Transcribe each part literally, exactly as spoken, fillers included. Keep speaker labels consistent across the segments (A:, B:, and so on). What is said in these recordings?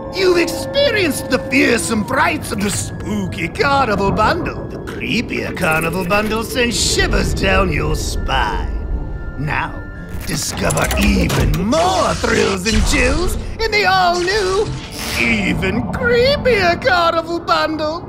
A: You've experienced the fearsome frights of the spooky Carnival Bundle. The Creepier Carnival Bundle sends shivers down your spine. Now, discover even more thrills and chills in the all-new Even Creepier Carnival Bundle.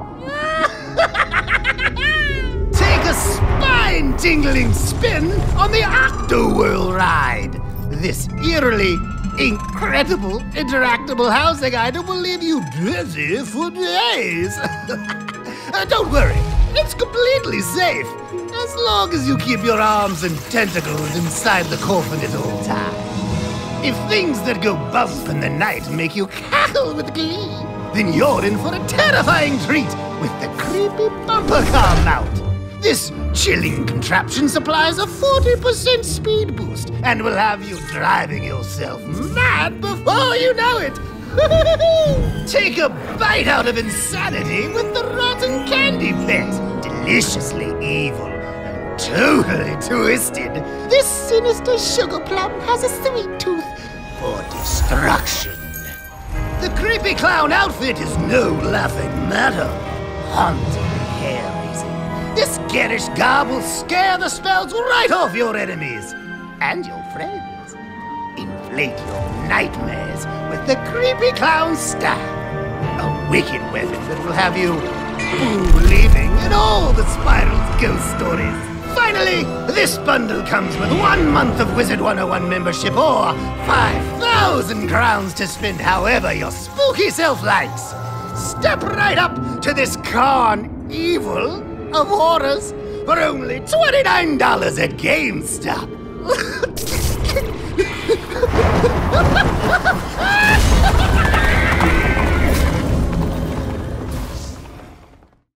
A: Take a spine-tingling spin on the Octo-Whirl ride. This eerily, incredible, interactable housing item will leave you dizzy for days. uh, don't worry, it's completely safe, as long as you keep your arms and tentacles inside the coffin at all times. If things that go bump in the night make you cackle with glee, then you're in for a terrifying treat with the creepy bumper car mount. This chilling contraption supplies a forty percent speed boost and will have you driving yourself mad before you know it. Take a bite out of insanity with the rotten candy pet. Deliciously evil and totally twisted, this sinister sugar plum has a sweet tooth for destruction. The creepy clown outfit is no laughing matter. Haunting hair-raising. This garish garb will scare the spells right off your enemies and your friends. Inflate your nightmares with the creepy clown staff, a wicked weapon that will have you believing in all the Spiral's ghost stories. Finally, this bundle comes with one month of Wizard one oh one membership or five thousand crowns to spend however your spooky self likes. Step right up to this carn-evil of horrors for only twenty-nine dollars at GameStop.